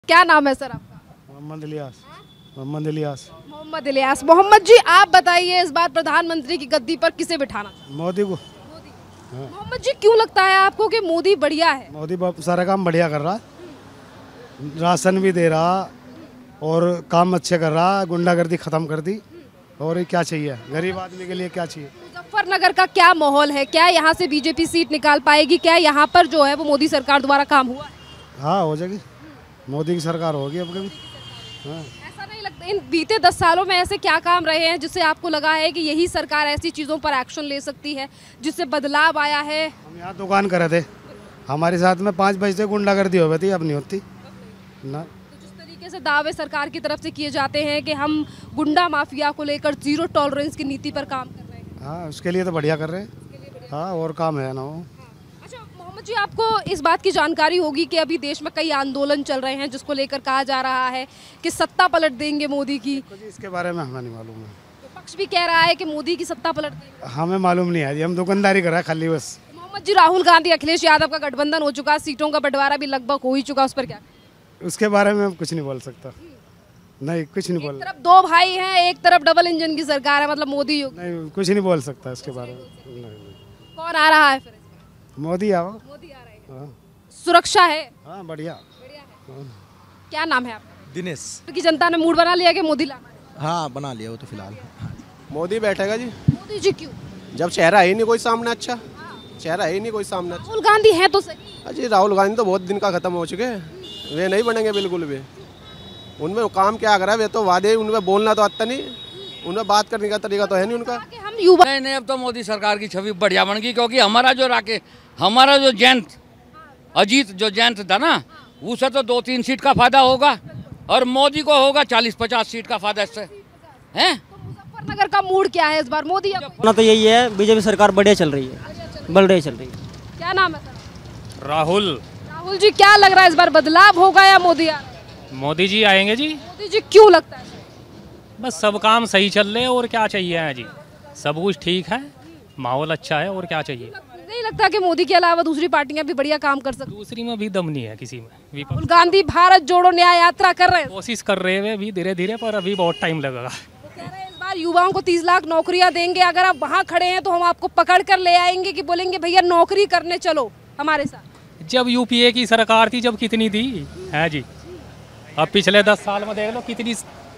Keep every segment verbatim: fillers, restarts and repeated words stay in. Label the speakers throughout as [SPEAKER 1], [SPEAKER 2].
[SPEAKER 1] क्या नाम है सर आपका?
[SPEAKER 2] मोहम्मद इलियास। मोहम्मद इलियास।
[SPEAKER 1] मोहम्मद इलियास। मोहम्मद जी आप बताइए, इस बार प्रधानमंत्री की गद्दी पर किसे बिठाना?
[SPEAKER 2] मोदी को।
[SPEAKER 1] हाँ। मोहम्मद जी क्यों लगता है आपको कि मोदी बढ़िया है?
[SPEAKER 2] मोदी सारा काम बढ़िया कर रहा, राशन भी दे रहा और काम अच्छे कर रहा, गुंडागर्दी खत्म कर दी। और ये क्या चाहिए गरीब आदमी के लिए, क्या चाहिए?
[SPEAKER 1] मुजफ्फरनगर का क्या माहौल है? क्या यहाँ से बीजेपी सीट निकाल पाएगी? क्या यहाँ पर जो है वो मोदी सरकार द्वारा काम हुआ है?
[SPEAKER 2] हाँ हो जाएगी, मोदी की सरकार होगी अब कभी। हाँ।
[SPEAKER 1] ऐसा नहीं लगता इन बीते दस सालों में ऐसे क्या काम रहे हैं जिससे आपको लगा है कि यही सरकार ऐसी चीज़ों पर एक्शन ले सकती है जिससे बदलाव आया है?
[SPEAKER 2] हम यहाँ दुकान करे थे, हमारे साथ में पाँच बजे से गुंडागर्दी हो गई थी, अब नहीं होती ना।
[SPEAKER 1] तो जिस तरीके से दावे सरकार की तरफ से किए जाते हैं कि हम गुंडा माफिया को लेकर जीरो टॉलरेंस की नीति पर काम कर रहे हैं।
[SPEAKER 2] हाँ उसके लिए तो बढ़िया कर रहे हैं। हाँ और काम है ना वो।
[SPEAKER 1] अच्छा मोहम्मद जी आपको इस बात की जानकारी होगी कि अभी देश में कई आंदोलन चल रहे हैं जिसको लेकर कहा जा रहा है कि सत्ता पलट देंगे मोदी की।
[SPEAKER 2] इसके बारे में हमें नहीं मालूम है।
[SPEAKER 1] तो पक्ष भी कह रहा है कि मोदी की सत्ता पलट देंगे।
[SPEAKER 2] हमें मालूम नहीं है जी, हम दुकानदारी कर रहे हैं खाली बस।
[SPEAKER 1] मोहम्मद जी राहुल गांधी अखिलेश यादव का गठबंधन हो चुका, सीटों का बंटवारा भी लगभग हो ही चुका, उस पर क्या?
[SPEAKER 2] उसके बारे में हम कुछ नहीं बोल सकता। नहीं कुछ नहीं बोल।
[SPEAKER 1] एक तरफ दो भाई हैं, एक तरफ डबल इंजन की सरकार है, मतलब मोदी युग।
[SPEAKER 2] नहीं कुछ नहीं बोल सकता इसके बारे में। नहीं, नहीं।
[SPEAKER 1] कौन आ रहा है फिर?
[SPEAKER 2] मोदी आओ।
[SPEAKER 1] मोदी आ रहे हैं।
[SPEAKER 2] हाँ।
[SPEAKER 1] सुरक्षा है?
[SPEAKER 2] हाँ बढ़िया।
[SPEAKER 1] बढ़िया है। हाँ। क्या नाम है आपका?
[SPEAKER 3] दिनेश।
[SPEAKER 1] की जनता ने मूड बना लिया कि मोदी लाना है?
[SPEAKER 3] हाँ बना लिया वो तो फिलहाल।
[SPEAKER 4] मोदी बैठेगा जी।
[SPEAKER 1] मोदी जी क्यों?
[SPEAKER 4] जब चेहरा है ही नहीं कोई सामने अच्छा, चेहरा है ही नहीं कोई सामने अच्छा।
[SPEAKER 1] राहुल गांधी है तो सही।
[SPEAKER 4] अजी राहुल गांधी तो बहुत दिन का खत्म हो चुके हैं, वे नहीं बनेंगे बिल्कुल भी। उनमें काम क्या करा, वे तो वादे, उनमें बोलना तो आता नहीं, उनमें बात करने का तरीका तो है नहीं उनका।
[SPEAKER 1] कि हम युवा
[SPEAKER 5] नहीं नहीं अब तो मोदी सरकार की छवि बढ़िया बन गई, क्योंकि हमारा जो राके हमारा जो जयंत अजीत जो जयंत था ना, उसे तो दो तीन सीट का फायदा होगा और मोदी को होगा चालीस पचास सीट का फायदा इससे हैं।
[SPEAKER 1] तो मुजफ्फरनगर का मूड क्या है इस बार? मोदी या
[SPEAKER 6] ना तो यही है, बीजेपी सरकार बढ़िया चल रही है, बढ़िया चल रही है।
[SPEAKER 1] क्या नाम है सर?
[SPEAKER 7] राहुल।
[SPEAKER 1] राहुल जी क्या लग रहा है इस बार बदलाव होगा या मोदी आ रहा है?
[SPEAKER 7] मोदी जी आएंगे जी।
[SPEAKER 1] मोदी जी क्यों लगता है?
[SPEAKER 7] बस सब काम सही चल रहे हैं और क्या चाहिए है जी, सब कुछ ठीक है, माहौल अच्छा है और क्या चाहिए।
[SPEAKER 1] नहीं लगता कि मोदी के अलावा दूसरी पार्टियां भी बढ़िया काम कर सकती?
[SPEAKER 7] दूसरी में भी दम नहीं है किसी में।
[SPEAKER 1] राहुल गांधी भारत जोड़ो न्याय यात्रा कर रहे हैं,
[SPEAKER 7] कोशिश कर रहे हैं भी धीरे धीरे, पर अभी बहुत टाइम लगेगा।
[SPEAKER 1] वो कह रहे हैं इस बार युवाओं को तीस लाख नौकरियां देंगे, अगर आप वहाँ खड़े हैं तो हम आपको पकड़ कर ले आएंगे कि बोलेंगे भैया नौकरी करने चलो हमारे साथ।
[SPEAKER 7] जब यूपीए की सरकार थी जब कितनी थी है जी, अब पिछले दस साल में देख लो कितनी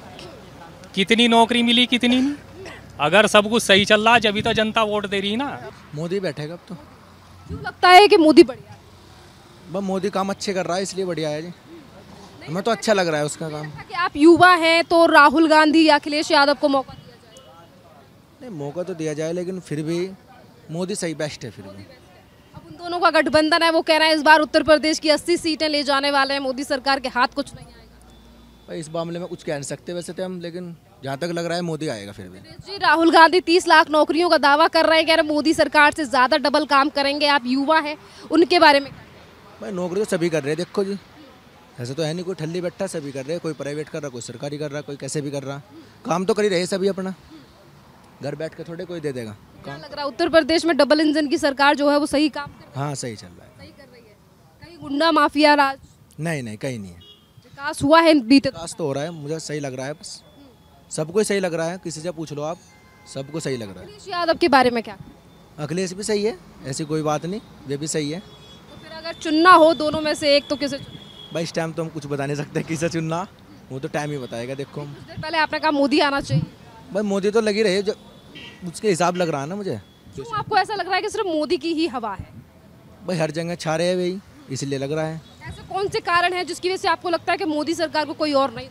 [SPEAKER 7] कितनी नौकरी मिली, कितनी नहीं। अगर सब कुछ सही चल रहा है जब तो जनता वोट दे रही है ना।
[SPEAKER 3] मोदी बैठेगा अब तो।
[SPEAKER 1] क्यों लगता है कि मोदी बढ़िया?
[SPEAKER 3] बस मोदी काम अच्छे कर रहा है इसलिए बढ़िया है जी, हमें तो अच्छा लग रहा है उसका काम।
[SPEAKER 1] कि आप युवा हैं तो राहुल गांधी या अखिलेश यादव को मौका दिया जाए?
[SPEAKER 3] नहीं मौका तो दिया जाए, लेकिन फिर भी मोदी सही बेस्ट है फिर भी।
[SPEAKER 1] अब उन दोनों का गठबंधन है, वो कह रहे हैं इस बार उत्तर प्रदेश की अस्सी सीटें ले जाने वाले हैं, मोदी सरकार के हाथ कुछ नहीं आएगा।
[SPEAKER 3] भाई इस मामले में कुछ कह नहीं सकते वैसे तो हम, लेकिन जहाँ तक लग रहा है मोदी आएगा फिर भी।
[SPEAKER 1] जी राहुल गांधी तीस लाख नौकरियों का दावा कर रहे हैं, कह रहे हैं मोदी सरकार से ज्यादा डबल काम करेंगे। आप युवा हैं, उनके बारे में?
[SPEAKER 3] भाई नौकरी तो सभी कर रहे हैं, देखो जी ऐसे तो है नहीं कोई ठल्ली बैठा, सभी कर रहे हैं, कोई प्राइवेट कर रहा, कोई सरकारी कर रहा, कोई कैसे भी कर रहा, काम तो कर ही रहे सभी अपना, घर बैठ के थोड़े कोई दे देगा
[SPEAKER 1] क्या लग रहा है उत्तर प्रदेश में डबल इंजन की सरकार जो है वो सही काम कर रही है?
[SPEAKER 3] हाँ सही चल रहा है।
[SPEAKER 1] सही कर रही है? कहीं गुंडा माफिया राज
[SPEAKER 3] नहीं नहीं कहीं नहीं है,
[SPEAKER 1] विकास हुआ है बीते?
[SPEAKER 3] विकास तो हो रहा है, मुझे सही लग रहा है, बस सबको ही सही लग रहा है, किसी से पूछ लो आप, सबको सही लग रहा है।
[SPEAKER 1] अखिलेश यादव के बारे में क्या?
[SPEAKER 3] अखिलेश भी सही है, ऐसी कोई बात नहीं, वे भी सही है।
[SPEAKER 1] तो फिर अगर चुनना हो दोनों में से एक तो किसे चुनें?
[SPEAKER 3] भाई इस टाइम तो हम कुछ बता नहीं सकते किसे चुनना, वो तो टाइम ही बताएगा। देखो हम
[SPEAKER 1] कुछ देर पहले आपने कहा मोदी आना चाहिए,
[SPEAKER 3] भाई मोदी तो लगी रहे, जो उसके हिसाब लग रहा है ना मुझे।
[SPEAKER 1] क्यों आपको ऐसा लग रहा है कि सिर्फ मोदी की ही हवा है?
[SPEAKER 3] भाई हर जगह छा रहे हैं वही, इसलिए लग रहा है।
[SPEAKER 1] ऐसे कौन से कारण है जिसकी वजह से आपको लगता है कि मोदी सरकार को कोई और नहीं?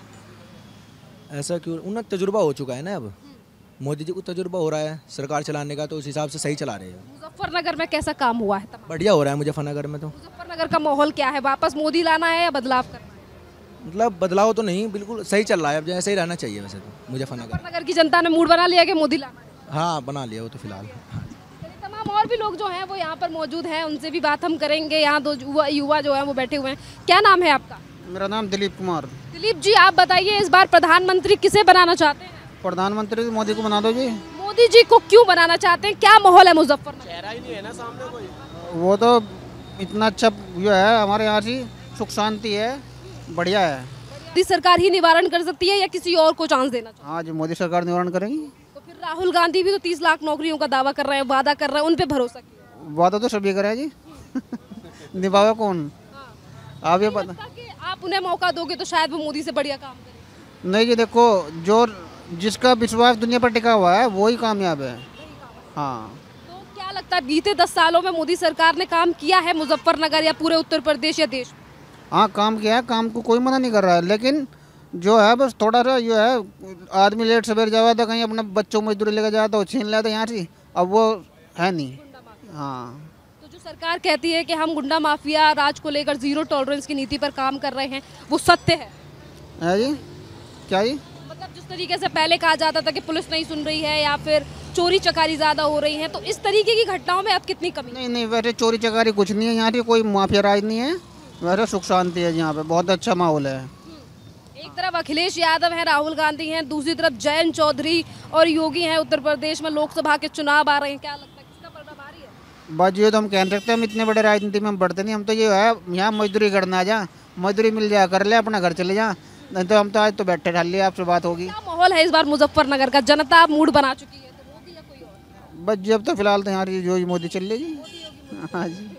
[SPEAKER 3] ऐसा क्यों, उन्हें तजुर्बा हो चुका है ना, अब मोदी जी को तजुर्बा हो रहा है सरकार चलाने का, तो उस हिसाब से सही चला रहे हैं।
[SPEAKER 1] मुजफ्फरनगर में कैसा काम हुआ है?
[SPEAKER 3] बढ़िया हो रहा है मुजफ्फरनगर में। तो
[SPEAKER 1] मुजफ्फरनगर का माहौल क्या है? वापस मोदी लाना है या बदलाव करना है?
[SPEAKER 3] मतलब बदलाव तो नहीं, बिल्कुल सही चल रहा है, अब जैसे ही रहना चाहिए वैसे तो मुजफ्फरनगर।
[SPEAKER 1] मुजफ्फरनगर की जनता ने मूड बना लिया कि मोदी लाना है?
[SPEAKER 3] हाँ बना लिया वो तो फिलहाल।
[SPEAKER 1] तमाम और भी लोग जो हैं वो यहाँ पर मौजूद हैं, उनसे भी बात हम करेंगे। यहाँ दो युवा युवा जो हैं वो बैठे हुए हैं। क्या नाम है आपका?
[SPEAKER 8] मेरा नाम दिलीप कुमार।
[SPEAKER 1] दिलीप जी आप बताइए इस बार प्रधानमंत्री किसे बनाना चाहते हैं?
[SPEAKER 8] प्रधानमंत्री मोदी को बना दो जी।
[SPEAKER 1] मोदी जी को क्यों बनाना चाहते हैं? क्या माहौल है मुजफ्फरनगर?
[SPEAKER 4] चेहरा ही नहीं है ना सामने कोई।
[SPEAKER 8] वो तो इतना अच्छा जो है हमारे यहाँ की सुख शांति है, बढ़िया है।
[SPEAKER 1] मोदी सरकार ही निवारण कर सकती है या किसी और को चांस देना चाहिए?
[SPEAKER 8] हाँ जी, मोदी सरकार निवारण करेंगी।
[SPEAKER 1] तो फिर राहुल गांधी भी तो तीस लाख नौकरियों का दावा कर रहे हैं, वादा कर रहे हैं, उन पे भरोसा किया?
[SPEAKER 8] वादा तो सभी करे जी निभावे कौन? आप ये पता
[SPEAKER 1] कि आप उन्हें मौका दोगे तो शायद वो मोदी से बढ़िया काम करें।
[SPEAKER 8] नहीं जी, देखो जो जिसका विश्वास दुनिया पर टिका हुआ है वही कामयाब है। हाँ,
[SPEAKER 1] तो क्या लगता है बीते दस सालों में मोदी सरकार ने काम किया है मुजफ्फरनगर या पूरे उत्तर प्रदेश या देश में?
[SPEAKER 8] हाँ काम किया है, काम को कोई मना नहीं कर रहा है, लेकिन जो है बस थोड़ा सा ये है, आदमी लेट सवेर जावा था कहीं अपने बच्चों मजदूरी लेकर जाता वो छीन लिया था यहाँ से, अब वो है नहीं। हाँ,
[SPEAKER 1] तो जो सरकार कहती है कि हम गुंडा माफिया राज को लेकर जीरो टॉलरेंस की नीति पर काम कर रहे हैं, वो सत्य है?
[SPEAKER 8] है जी, क्या जी?
[SPEAKER 1] मतलब जिस तरीके से पहले कहा जाता था कि पुलिस नहीं सुन रही है या फिर चोरी चकारी ज्यादा हो रही है, तो इस तरीके की घटनाओं में अब कितनी कमी?
[SPEAKER 8] नहीं नहीं, वैसे चोरी चकारी कुछ नहीं है यहाँ से, कोई माफिया राज नहीं है, वैसे सुख शांति है यहाँ पे, बहुत अच्छा माहौल है।
[SPEAKER 1] एक तरफ अखिलेश यादव हैं, राहुल गांधी हैं, दूसरी तरफ जयंत चौधरी और योगी हैं। उत्तर प्रदेश में लोकसभा के चुनाव आ रहे हैं, क्या लगता है किसका पलड़ा भारी है?
[SPEAKER 8] बात ये तो हम कह सकते हैं, हम इतने बड़े राजनीति में हम बढ़ते नहीं, हम तो ये है यहाँ मजदूरी करना जा, मजदूरी मिल जाए कर ले, अपना घर चले जा, नहीं तो हम तो आज तो बैठे ठाल लिया, आपसे बात होगी।
[SPEAKER 1] क्या माहौल है इस बार मुजफ्फरनगर का? जनता मूड बना चुकी है, तो मोदी या कोई और?
[SPEAKER 8] बस जब तो फिलहाल तो यहाँ जो मोदी चल रही। हाँ जी।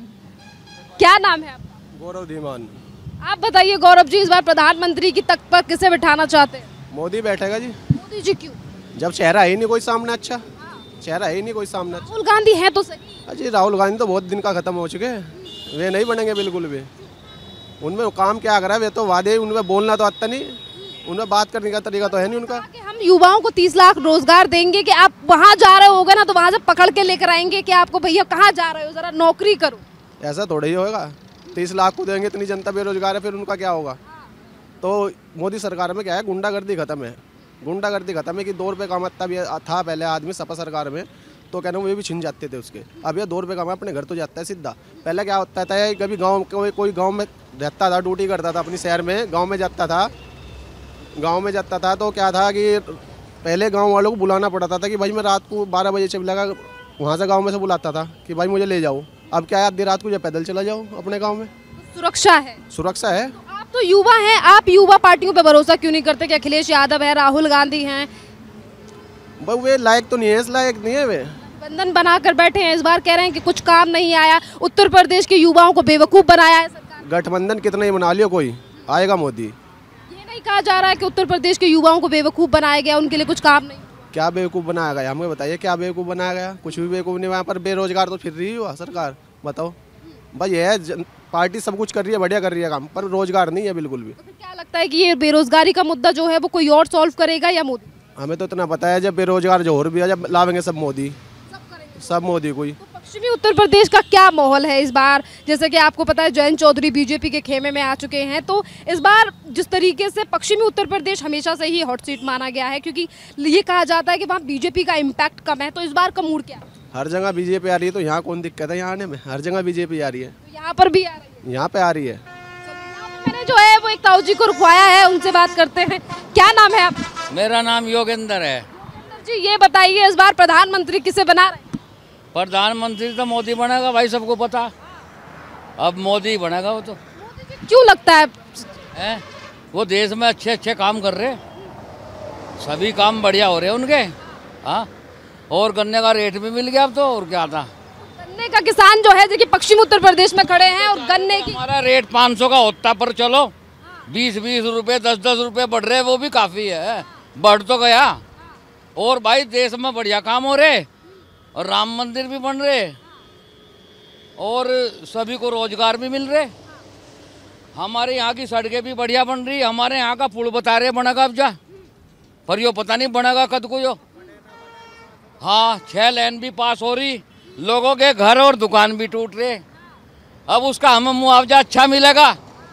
[SPEAKER 1] क्या नाम है आपका?
[SPEAKER 4] गौरव धीमान।
[SPEAKER 1] आप बताइए गौरव जी, इस बार प्रधानमंत्री की तख्त पर किसे बिठाना चाहते हैं?
[SPEAKER 4] मोदी बैठेगा जी।
[SPEAKER 1] मोदी जी क्यों?
[SPEAKER 4] जब चेहरा है ही नहीं कोई सामने, अच्छा चेहरा है ही नहीं कोई सामने।
[SPEAKER 1] राहुल गांधी है तो सही।
[SPEAKER 4] अजी राहुल गांधी तो बहुत दिन का खत्म हो चुके हैं, वे नहीं बनेंगे बिल्कुल भी। उनमें काम क्या करा है, वे तो वादे, उनमें बोलना तो आता नहीं, उनमें बात करने का तरीका तो है नहीं उनका।
[SPEAKER 1] कि हम युवाओं को तीस लाख रोजगार देंगे कि आप वहाँ जा रहे होगे ना तो वहाँ से पकड़ के लेकर आएंगे कि आपको भैया कहाँ जा रहे हो, जरा नौकरी करो।
[SPEAKER 4] ऐसा थोड़ा ही होगा, तीस लाख को देंगे, इतनी जनता बेरोजगार है, फिर उनका क्या होगा? तो मोदी सरकार में क्या है, गुंडागर्दी खत्म है, गुंडागर्दी खत्म है कि दो रुपये कमाता भी था पहले आदमी सपा सरकार में, तो कहना वो भी छिन जाते थे उसके। अब ये दो रुपये कमा अपने घर तो जाता है सीधा। पहले क्या होता था, कभी गांव कोई कोई गांव में रहता था, ड्यूटी करता था अपनी शहर में, गांव में जाता था, गांव में जाता था तो क्या था कि पहले गांव वालों को बुलाना पड़ता था कि भाई मैं रात को बारह बजे चला गया, वहाँ से गाँव में से बुलाता था कि भाई मुझे ले जाओ। अब क्या है, आधी रात को जब पैदल चला जाओ अपने गाँव में।
[SPEAKER 1] सुरक्षा है,
[SPEAKER 4] सुरक्षा है।
[SPEAKER 1] तो आप तो युवा हैं, आप युवा पार्टियों पे भरोसा क्यों नहीं करते कि अखिलेश यादव है, राहुल गांधी हैं?
[SPEAKER 4] भाई वे लायक तो नहीं है, इस लायक नहीं है वे।
[SPEAKER 1] बंधन बनाकर बैठे हैं, इस बार कह रहे हैं कि कुछ काम नहीं आया, उत्तर प्रदेश के युवाओं को बेवकूफ बनाया है सरकार।
[SPEAKER 4] गठबंधन कितना ही बना लियो, कोई आएगा मोदी।
[SPEAKER 1] ये नहीं कहा जा रहा है कि उत्तर प्रदेश के युवाओं को बेवकूफ बनाया गया, उनके लिए कुछ काम नहीं?
[SPEAKER 4] क्या बेवकूफ़ बनाया गया, हमें बताइए क्या बेवकूफ़ बनाया गया? कुछ भी बेवकूफ़ नहीं। वहाँ पर बेरोजगार तो फिर रही हुआ सरकार, बताओ भाई। ये है पार्टी सब कुछ कर रही है, बढ़िया कर रही है काम, पर रोजगार नहीं है बिल्कुल भी।
[SPEAKER 1] तो फिर क्या लगता है कि ये बेरोजगारी का मुद्दा जो है वो कोई और सॉल्व करेगा या मोदी?
[SPEAKER 4] हमें तो इतना पता है, जब बेरोजगार जो और भी है, जब लावेंगे सब मोदी, सब मोदी कोई।
[SPEAKER 1] तो पश्चिमी उत्तर प्रदेश का क्या माहौल है इस बार? जैसे कि आपको पता है जयंत चौधरी बीजेपी के खेमे में आ चुके हैं, तो इस बार जिस तरीके से पश्चिमी उत्तर प्रदेश हमेशा से ही हॉट सीट माना गया है, क्योंकि ये कहा जाता है कि वहाँ बीजेपी का इम्पैक्ट कम है, तो इस बार का मूड क्या है?
[SPEAKER 4] हर जगह बीजेपी आ रही है, तो यहाँ कौन दिक्कत है यहाँ आने में? हर जगह बीजेपी आ रही है,
[SPEAKER 1] तो यहाँ पर भी आ रही है,
[SPEAKER 4] यहाँ पे आ रही है।
[SPEAKER 1] मैंने जो है वो एक ताऊ जी को रुकवाया है, उनसे बात करते हैं। क्या नाम है आप?
[SPEAKER 5] मेरा नाम योगेंद्र है।
[SPEAKER 1] जी ये बताइए इस बार प्रधानमंत्री किसे बना रहे हैं?
[SPEAKER 5] प्रधानमंत्री तो मोदी बनेगा भाई, सबको पता, अब मोदी बनेगा वो। तो
[SPEAKER 1] क्यों लगता है?
[SPEAKER 5] है वो देश में अच्छे अच्छे काम कर रहे, सभी काम बढ़िया हो रहे हैं उनके। हाँ, और गन्ने का रेट भी मिल गया अब तो, और क्या था।
[SPEAKER 1] गन्ने का किसान जो है, जो कि पश्चिम उत्तर प्रदेश में खड़े हैं, और गन्ने की
[SPEAKER 5] हमारा रेट पाँच सौ का होता, पर चलो बीस बीस रुपए दस दस रुपए बढ़ रहे, वो भी काफ़ी है, बढ़ तो गया। और भाई देश में बढ़िया काम हो रहे, और राम मंदिर भी बन रहे, और सभी को रोजगार भी मिल रहे। हमारे यहाँ की सड़कें भी बढ़िया बन रही, हमारे यहाँ का पुल बता रहे बनेगा अब जा, पर यो पता नहीं बनेगा कद को यो। हाँ, छह लेन भी पास हो रही, लोगों के घर और दुकान भी टूट रहे, अब उसका हमें मुआवजा अच्छा मिलेगा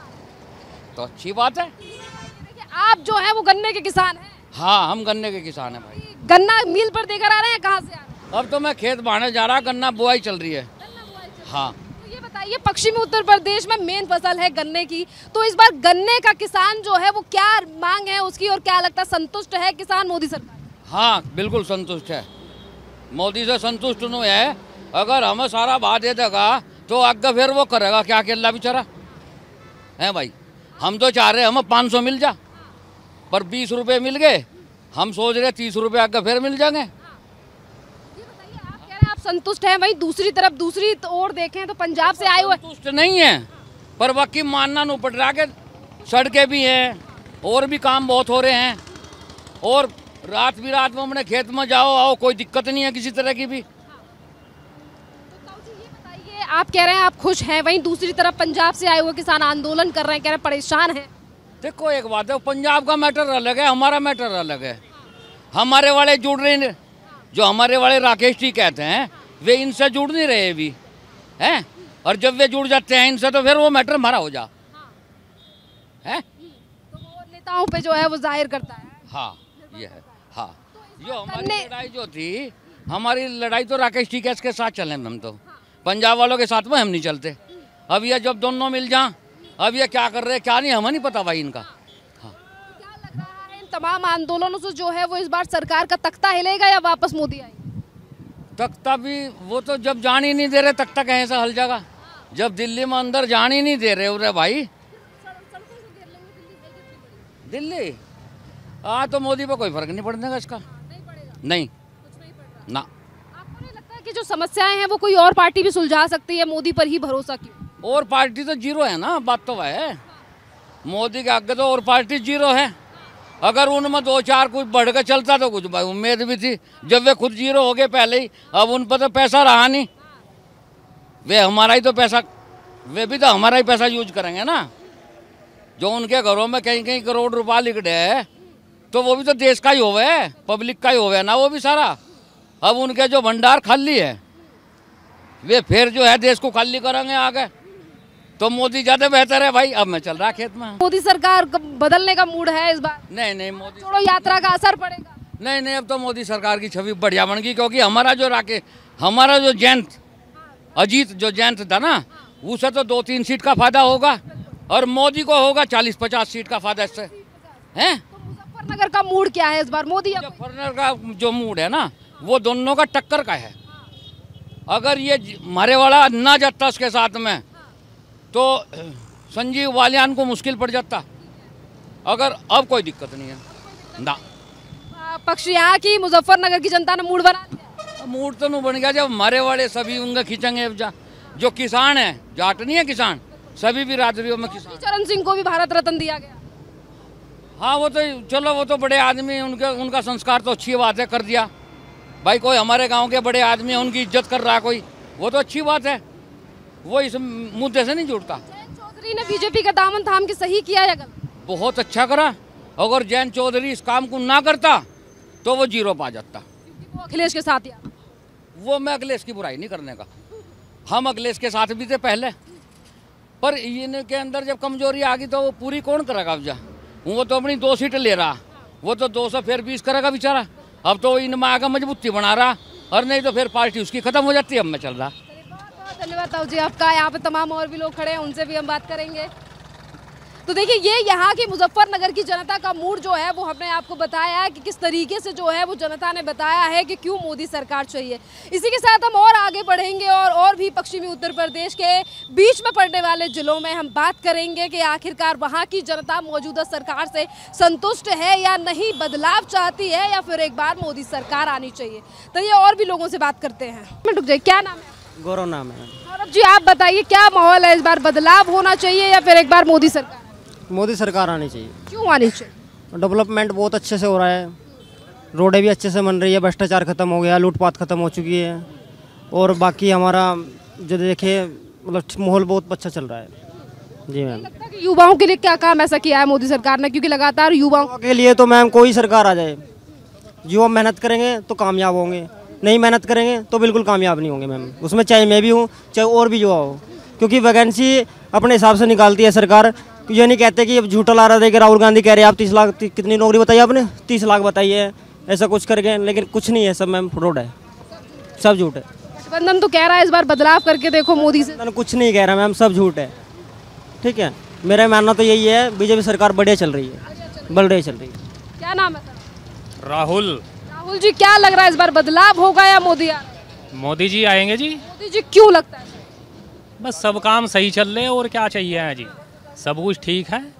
[SPEAKER 5] तो अच्छी बात है।
[SPEAKER 1] आप जो है वो गन्ने के किसान हैं?
[SPEAKER 5] हाँ, हम गन्ने के किसान हैं भाई।
[SPEAKER 1] गन्ना मिल पर देकर आ रहे हैं, कहाँ से आ रहे हैं?
[SPEAKER 5] अब तो मैं खेत बांधने जा रहा, गन्ना बुआई चल रही है। हाँ,
[SPEAKER 1] तो ये बताइए पश्चिमी उत्तर प्रदेश में मेन फसल है गन्ने की, तो इस बार गन्ने का किसान जो है वो क्या मांग है उसकी, और क्या लगता है संतुष्ट है किसान मोदी सरकार?
[SPEAKER 5] हाँ बिल्कुल संतुष्ट है, मोदी से संतुष्ट नहीं है। अगर हमें सारा भाव दे देगा तो आगे फिर वो करेगा क्या, अकेला बेचारा है भाई। हम तो चाह रहे हमें पाँच सौ मिल जा, पर बीस रुपए मिल गए, हम सोच रहे तीस रुपए आगे फिर मिल जाएंगे।
[SPEAKER 1] आप कह रहे हैं आप संतुष्ट हैं, वहीं दूसरी तरफ दूसरी ओर देखें तो पंजाब से आए हुए
[SPEAKER 5] संतुष्ट नहीं है, पर बाकी मानना नहीं पड़ रहा कि सड़कें भी हैं और भी काम बहुत हो रहे हैं, और रात भी रात में अपने खेत में जाओ आओ कोई दिक्कत नहीं है किसी तरह की भी।
[SPEAKER 1] आप कह रहे हैं आप खुश हैं, वहीं दूसरी तरफ पंजाब से आए हुए किसान आंदोलन कर रहे हैं, कह रहे हैं परेशान हैं।
[SPEAKER 5] देखो एक बात है, पंजाब का मैटर अलग है, हमारा मैटर अलग है। हमारे वाले जुड़ रहे, जो हमारे वाले राकेश जी कहते हैं वे इनसे जुड़ नहीं रहे अभी हैं, और जब वे जुड़ जाते हैं इनसे तो फिर वो मैटर हमारा हो जा है।
[SPEAKER 1] तो वो नेताओं पे जो है वो जाहिर करता है।
[SPEAKER 5] हाँ ये है। हाँ जो हमारी लड़ाई जो थी, हमारी लड़ाई तो राकेश जी के साथ चले, हम तो पंजाब वालों के साथ में हम नहीं चलते। अब ये जब दोनों मिल जाएं, अब ये क्या कर रहे हैं क्या नहीं हमें नहीं पता भाई इनका। हाँ
[SPEAKER 1] क्या लग रहा है इन तमाम आंदोलनों से जो है वो इस बार सरकार का तख्ता हिलेगा या वापस मोदी आएगा?
[SPEAKER 5] तख्ता भी वो तो जब जान ही नहीं दे रहे, तख्ता कहीं से हल जाएगा जब दिल्ली में अंदर जान ही नहीं दे रहे उरे भाई। दिल्ली हाँ तो मोदी पे कोई फर्क नहीं पड़ने का इसका। नहीं ना।
[SPEAKER 1] आपको नहीं लगता है कि जो समस्याएं हैं वो कोई और पार्टी भी सुलझा सकती है, मोदी पर ही भरोसा क्यों?
[SPEAKER 5] और पार्टी तो जीरो है ना, बात तो है मोदी के आगे तो और पार्टी जीरो है। अगर उनमें दो चार कुछ बढ़ के चलता तो कुछ भाई उम्मीद भी थी, जब वे खुद जीरो हो गए पहले ही, अब उन पर तो पैसा रहा नहीं। वे हमारा ही तो पैसा, वे भी तो हमारा ही पैसा यूज करेंगे ना। जो उनके घरों में कहीं कहीं करोड़ रुपया लिख रहे है तो वो भी तो देश का ही होवे है, पब्लिक का ही होवे ना वो भी सारा। अब उनके जो भंडार खाली है वे फिर जो है देश को खाली करेंगे आगे, तो मोदी ज्यादा बेहतर है भाई। अब मैं चल रहा खेत में।
[SPEAKER 1] मोदी सरकार बदलने का मूड है इस बार?
[SPEAKER 5] नहीं नहीं मोदी
[SPEAKER 1] छोड़ो यात्रा का असर पड़ेगा?
[SPEAKER 5] नहीं नहीं, अब तो मोदी सरकार की छवि बढ़िया बन गई, क्योंकि हमारा जो राके हमारा जो जयंत अजीत जो जयंत था ना, उसे तो दो तीन सीट का फायदा होगा, और मोदी को होगा चालीस पचास सीट का फायदा इससे है।
[SPEAKER 1] मुजफ्फरनगर का मूड क्या है इस बार, मोदी?
[SPEAKER 5] मुजफ्फरनगर का जो मूड है ना वो दोनों का टक्कर का है। अगर ये हमारे वाला ना जाता उसके साथ में तो संजीव बालियान को मुश्किल पड़ जाता, अगर अब कोई दिक्कत नहीं है ना।
[SPEAKER 1] पक्ष यहाँ की मुजफ्फरनगर की जनता ने मूड बना दिया।
[SPEAKER 5] मूड तो नहीं बन गया जब हमारे वाले सभी उनका खींचेंगे। जो किसान है, जाट नहीं है किसान, सभी बिरादरियों में किसान।
[SPEAKER 1] चरण सिंह को भी भारत रत्न दिया गया।
[SPEAKER 5] हाँ वो तो चलो वो तो बड़े आदमी, उनके उनका संस्कार तो अच्छी बात है, कर दिया भाई। कोई हमारे गांव के बड़े आदमी है उनकी इज्जत कर रहा है कोई, वो तो अच्छी बात है, वो इस मुद्दे से नहीं जुड़ता।
[SPEAKER 1] जयंत चौधरी ने बीजेपी का दामन थाम के सही किया या गलत?
[SPEAKER 5] बहुत अच्छा करा। अगर जयंत चौधरी इस काम को ना करता तो वो जीरो पा जाता।
[SPEAKER 1] वो अखिलेश के साथ यार।
[SPEAKER 5] वो मैं अखिलेश की बुराई नहीं करने का, हम अखिलेश के साथ भी थे पहले, पर इनके अंदर जब कमजोरी आ गई तो वो पूरी कौन करेगा? अब जा वो तो अपनी दो सीट ले रहा, वो तो दो सौ फिर बीस करेगा बेचारा। अब तो इनमें आगे मजबूती बना रहा, और नहीं तो फिर पार्टी उसकी खत्म हो जाती है। अब मैं चल रहा।
[SPEAKER 1] धन्यवाद ताऊ जी आपका। यहाँ पे तमाम और भी लोग खड़े हैं, उनसे भी हम बात करेंगे। तो देखिए ये यहाँ की मुजफ्फरनगर की जनता का मूड जो है वो हमने आपको बताया कि किस तरीके से जो है वो जनता ने बताया है कि क्यों मोदी सरकार चाहिए। इसी के साथ हम और आगे बढ़ेंगे और और भी पश्चिमी उत्तर प्रदेश के बीच में पड़ने वाले जिलों में हम बात करेंगे कि आखिरकार वहाँ की जनता मौजूदा सरकार से संतुष्ट है या नहीं, बदलाव चाहती है या फिर एक बार मोदी सरकार आनी चाहिए। तो ये और भी लोगों से बात करते हैं। रुक जाइए, क्या नाम है?
[SPEAKER 6] गौरव नाम है।
[SPEAKER 1] गौरव जी आप बताइए क्या माहौल है इस बार, बदलाव होना चाहिए या फिर एक बार मोदी सरकार?
[SPEAKER 6] मोदी सरकार आनी चाहिए।
[SPEAKER 1] क्यों आनी चाहिए?
[SPEAKER 6] डेवलपमेंट बहुत अच्छे से हो रहा है, रोडें भी अच्छे से बन रही है, भ्रष्टाचार खत्म हो गया, लूटपाट खत्म हो चुकी है, और बाकी हमारा जो देखिए मतलब माहौल बहुत अच्छा चल रहा है। जी मैम।
[SPEAKER 1] लगता है कि युवाओं के लिए क्या काम ऐसा किया है मोदी सरकार ने, क्योंकि लगातार युवाओं
[SPEAKER 6] के लिए तो मैम कोई सरकार आ जाए, युवा मेहनत करेंगे तो कामयाब होंगे, नहीं मेहनत करेंगे तो बिल्कुल कामयाब नहीं होंगे मैम। उसमें चाहे मैं भी हूँ चाहे और भी युवा हो, क्योंकि वैकेंसी अपने हिसाब से निकालती है सरकार। ये नहीं कहते कि अब झूठा ला रहा था कि राहुल गांधी कह रहे हैं आप तीस लाख कितनी नौकरी बताइए आपने, तीस लाख बताइए, ऐसा कुछ करके, लेकिन कुछ नहीं है, सब मैम फ्रॉड है, सब झूठ है।
[SPEAKER 1] गठबंधन तो कह रहा है इस बार बदलाव करके देखो मोदी से।
[SPEAKER 6] कुछ नहीं कह रहा मैम, सब झूठ है। ठीक है, मेरा मानना तो यही है, बीजेपी सरकार बढ़िया चल रही है, बढ़िया चल रही है।
[SPEAKER 1] क्या नाम है सर?
[SPEAKER 7] राहुल।
[SPEAKER 1] राहुल जी क्या लग रहा है इस बार बदलाव होगा या मोदी आ रहे हैं?
[SPEAKER 7] मोदी जी आएंगे जी।
[SPEAKER 1] मोदी जी क्यों लगता है?
[SPEAKER 7] बस सब काम सही चल रहे हैं और क्या चाहिए है जी, सब कुछ ठीक है,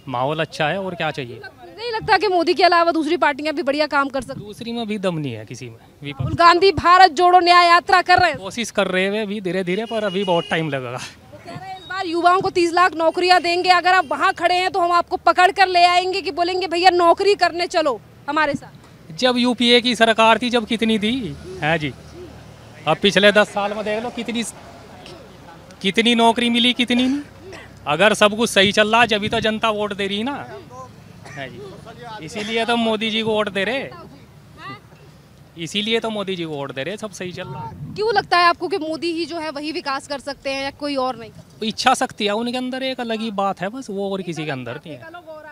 [SPEAKER 7] माहौल अच्छा है और क्या चाहिए।
[SPEAKER 1] नहीं लगता कि मोदी के अलावा दूसरी पार्टियां भी बढ़िया काम कर सकती
[SPEAKER 7] दूसरी में भी दम नहीं है किसी में।
[SPEAKER 1] हैं? राहुल गांधी भारत जोड़ो न्याय यात्रा कर रहे हैं,
[SPEAKER 7] कोशिश कर रहे हैं भी धीरे धीरे, पर अभी बहुत टाइम लगेगा।
[SPEAKER 1] वो कह रहे हैं इस बार युवाओं को तीस लाख नौकरियां देंगे, अगर आप वहाँ खड़े हैं तो हम आपको पकड़ कर ले आएंगे कि बोलेंगे भैया नौकरी करने चलो हमारे साथ।
[SPEAKER 7] जब यूपीए की सरकार थी जब कितनी दी है जी, अब पिछले दस साल में देख लो कितनी कितनी नौकरी मिली कितनी नहीं। अगर सब कुछ सही चल रहा है जब तो जनता वोट दे रही है ना, है जी, इसीलिए तो मोदी जी को वोट दे रहे, इसीलिए तो मोदी जी को वोट दे रहे, सब सही चल रहा है।
[SPEAKER 1] क्यों लगता है आपको कि मोदी ही जो है वही विकास कर सकते हैं या कोई और नहीं?
[SPEAKER 7] इच्छा शक्ति है उनके अंदर, एक अलग ही बात है बस, वो और किसी के अंदर नहीं है।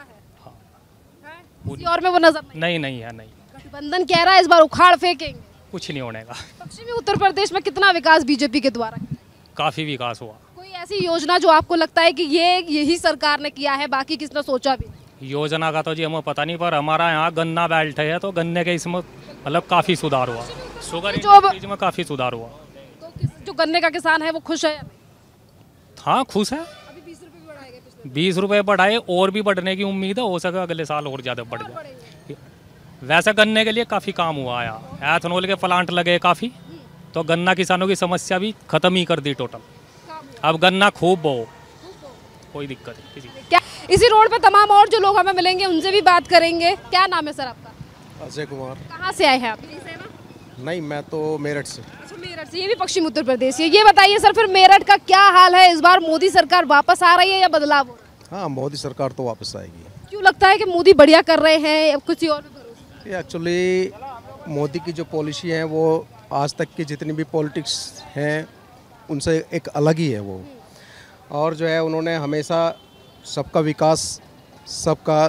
[SPEAKER 1] किसी और में वो नजर नहीं?
[SPEAKER 7] नहीं नहीं है, नहीं।
[SPEAKER 1] गठबंधन कह रहा है इस बार उखाड़ फेंकेंगे,
[SPEAKER 7] कुछ नहीं होने का।
[SPEAKER 1] पश्चिमी उत्तर प्रदेश में कितना विकास बीजेपी के द्वारा?
[SPEAKER 7] काफी विकास हुआ।
[SPEAKER 1] कोई ऐसी योजना जो आपको लगता है कि ये यही सरकार ने किया है, बाकी किसने सोचा भी नहीं?
[SPEAKER 7] योजना का तो जी हमें पता नहीं, पर हमारा यहाँ गन्ना बेल्ट है तो गन्ने के इसमें मतलब काफी सुधार हुआ, शुगर इंडस्ट्रीज में काफी सुधार हुआ।
[SPEAKER 1] तो किस, जो गन्ने का किसान है वो खुश है या नहीं?
[SPEAKER 7] हाँ खुश है।
[SPEAKER 1] अभी बीस रुपए भी बढ़ाए गए पिछले
[SPEAKER 7] बीस रुपए बढ़ाए और भी बढ़ने की उम्मीद है, हो सके अगले साल और ज़्यादा बढ़ जाए। वैसे गन्ने के लिए काफ़ी काम हुआ है, एथेनॉल के प्लांट लगे काफ़ी, तो गन्ना किसानों की समस्या भी खत्म ही कर दी टोटल। अब गन्ना खूब बो, कोई दिक्कत नहीं किसी को।
[SPEAKER 1] क्या इसी रोड पे तमाम और जो लोग हमें मिलेंगे उनसे भी बात करेंगे। क्या नाम है सर आपका?
[SPEAKER 9] अजय कुमार।
[SPEAKER 1] कहाँ से आए हैं आप?
[SPEAKER 9] नहीं, मैं तो मेरठ से।
[SPEAKER 1] अच्छा मेरठ से, ये भी पश्चिम उत्तर प्रदेश से। ये बताइए सर फिर मेरठ का क्या हाल है, इस बार मोदी सरकार वापस आ रही है या बदलाव हो रहा है?
[SPEAKER 9] हाँ, मोदी सरकार तो वापस आएगी।
[SPEAKER 1] क्यों लगता है कि मोदी बढ़िया कर रहे हैं, अब किसी और पे भरोसा?
[SPEAKER 9] ये एक्चुअली मोदी की जो पॉलिसी है वो आज तक की जितनी भी पॉलिटिक्स हैं उनसे एक अलग ही है वो, और जो है उन्होंने हमेशा सबका विकास, सबका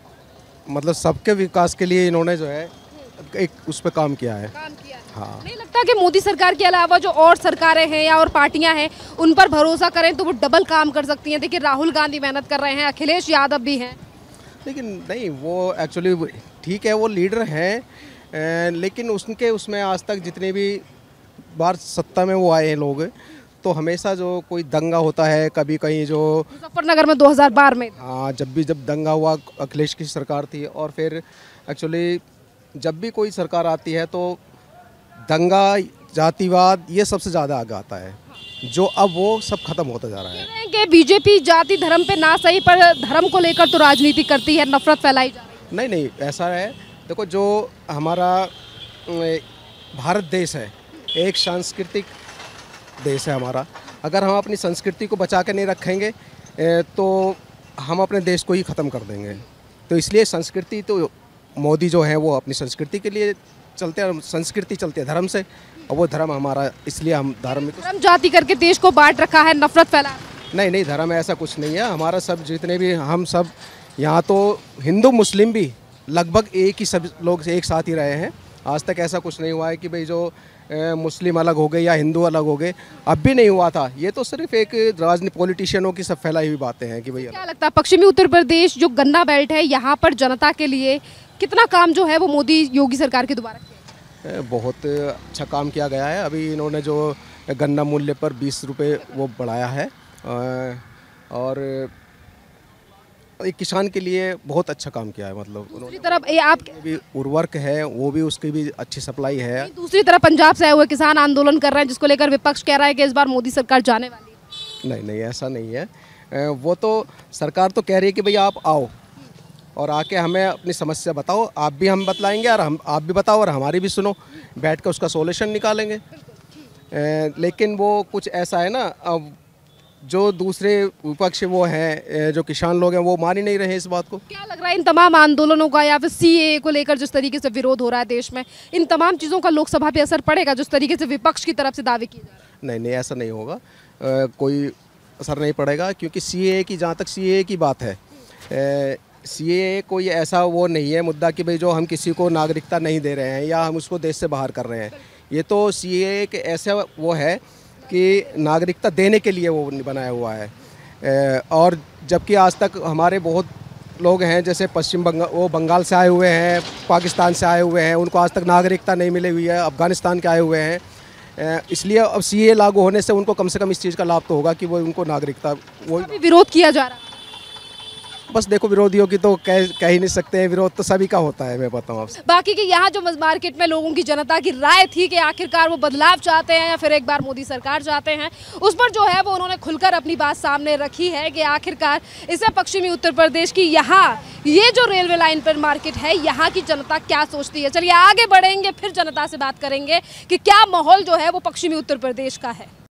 [SPEAKER 9] मतलब सबके विकास के लिए इन्होंने जो है एक उस पर काम किया है।
[SPEAKER 1] काम किया है।
[SPEAKER 9] हाँ।
[SPEAKER 1] नहीं लगता कि मोदी सरकार के अलावा जो और सरकारें हैं या और पार्टियां हैं उन पर भरोसा करें तो वो डबल काम कर सकती हैं? देखिए राहुल गांधी मेहनत कर रहे हैं, अखिलेश यादव भी हैं।
[SPEAKER 9] लेकिन नहीं, वो एक्चुअली ठीक है, वो लीडर हैं, लेकिन उनके उसमें आज तक जितने भी बार सत्ता में वो आए हैं लोग, तो हमेशा जो कोई दंगा होता है, कभी कहीं जो
[SPEAKER 1] मुजफ्फरनगर में दो हज़ार बारह में,
[SPEAKER 9] हाँ जब भी जब दंगा हुआ अखिलेश की सरकार थी, और फिर एक्चुअली जब भी कोई सरकार आती है तो दंगा, जातिवाद, ये सबसे ज़्यादा आगे आता है, जो अब वो सब खत्म होता जा रहा है।
[SPEAKER 1] कि बीजेपी जाति धर्म पे ना सही पर धर्म को लेकर तो राजनीति करती है, नफरत फैलाई जा रही है।
[SPEAKER 9] नहीं नहीं, ऐसा है, देखो जो हमारा भारत देश है एक सांस्कृतिक देश है हमारा, अगर हम अपनी संस्कृति को बचा के नहीं रखेंगे तो हम अपने देश को ही ख़त्म कर देंगे। तो इसलिए संस्कृति, तो मोदी जो है वो अपनी संस्कृति के लिए चलते हैं, संस्कृति चलती है धर्म से, और वो धर्म हमारा, इसलिए हम धार्मिक
[SPEAKER 1] धर्म जाति करके देश को बांट रखा है, नफरत फैला।
[SPEAKER 9] नहीं नहीं, धर्म ऐसा कुछ नहीं है हमारा, सब जितने भी हम सब यहाँ तो हिंदू मुस्लिम भी लगभग एक ही सब लोग एक साथ ही रहे हैं। आज तक ऐसा कुछ नहीं हुआ है कि भाई जो ए, मुस्लिम अलग हो गए या हिंदू अलग हो गए, अब भी नहीं हुआ था। ये तो सिर्फ एक राजनीति पॉलिटिशियनों की सब फैलाई हुई बातें हैं कि भाई।
[SPEAKER 1] क्या लगता है पश्चिमी उत्तर प्रदेश जो गन्ना बेल्ट है, यहाँ पर जनता के लिए कितना काम जो है वो मोदी योगी सरकार के द्वारा किया?
[SPEAKER 9] बहुत अच्छा काम किया गया है। अभी इन्होंने जो गन्ना मूल्य पर बीस रुपये वो बढ़ाया है, और एक किसान के लिए बहुत अच्छा काम किया है। मतलब
[SPEAKER 1] दूसरी तरफ ये आप
[SPEAKER 9] भी उर्वरक है, वो भी उसकी भी अच्छी सप्लाई है।
[SPEAKER 1] दूसरी तरफ पंजाब से आए हुए किसान आंदोलन कर रहे हैं, जिसको लेकर विपक्ष कह रहा है कि इस बार मोदी सरकार जाने वाली है।
[SPEAKER 9] नहीं नहीं, ऐसा नहीं है। वो तो सरकार तो कह रही है कि भाई आप आओ और आके हमें अपनी समस्या बताओ, आप भी हम बतलाएंगे और हम आप भी बताओ और हमारी भी सुनो, बैठ कर उसका सॉल्यूशन निकालेंगे। लेकिन वो कुछ ऐसा है ना, अब जो दूसरे विपक्ष वो हैं, जो किसान लोग हैं, वो मान ही नहीं रहे इस बात को।
[SPEAKER 1] क्या लग रहा है इन तमाम आंदोलनों का या फिर सीएए को लेकर जिस तरीके से विरोध हो रहा है देश में, इन तमाम चीज़ों का लोकसभा पे असर पड़ेगा जिस तरीके से विपक्ष की तरफ से दावे किए जा रहे हैं?
[SPEAKER 9] नहीं नहीं, ऐसा नहीं होगा, आ, कोई असर नहीं पड़ेगा, क्योंकि सीएए की, जहाँ तक सीएए की बात है, सीएए कोई ऐसा वो नहीं है मुद्दा कि भाई जो हम किसी को नागरिकता नहीं दे रहे हैं या हम उसको देश से बाहर कर रहे हैं। ये तो सीएए के ऐसा वो है कि नागरिकता देने के लिए वो बनाया हुआ है। और जबकि आज तक हमारे बहुत लोग हैं, जैसे पश्चिम बंगाल, वो बंगाल से आए हुए हैं, पाकिस्तान से आए हुए हैं, उनको आज तक नागरिकता नहीं मिली हुई है, अफ़गानिस्तान के आए हुए हैं। इसलिए अब सीए लागू होने से उनको कम से कम इस चीज़ का लाभ तो होगा कि वो उनको नागरिकता, वो
[SPEAKER 1] विरोध किया जा रहा है।
[SPEAKER 9] बस देखो विरोधियों की तो कह कह ही नहीं सकते हैं, विरोध तो सभी का होता है, मैं बताऊँ आपसे।
[SPEAKER 1] बाकी कि यहाँ जो मार्केट में लोगों की जनता की राय थी कि आखिरकार वो बदलाव चाहते हैं या फिर एक बार मोदी सरकार चाहते हैं, उस पर जो है वो उन्होंने खुलकर अपनी बात सामने रखी है कि आखिरकार इसे पश्चिमी उत्तर प्रदेश की यहाँ ये जो रेलवे लाइन पर मार्केट है यहाँ की जनता क्या सोचती है। चलिए आगे बढ़ेंगे, फिर जनता से बात करेंगे कि क्या माहौल जो है वो पश्चिमी उत्तर प्रदेश का है।